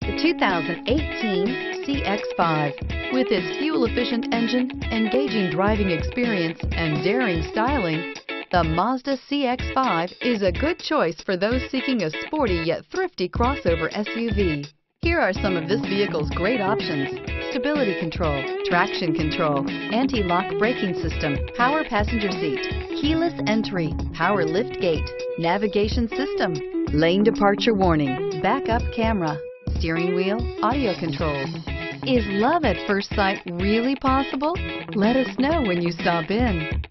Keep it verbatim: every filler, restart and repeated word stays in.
The two thousand eighteen C X five. With its fuel-efficient engine, engaging driving experience, and daring styling, the Mazda C X five is a good choice for those seeking a sporty yet thrifty crossover S U V. Here are some of this vehicle's great options: stability control, traction control, anti-lock braking system, power passenger seat, keyless entry, power lift gate, navigation system, lane departure warning, backup camera, steering wheel audio controls. Is love at first sight really possible? Let us know when you stop in.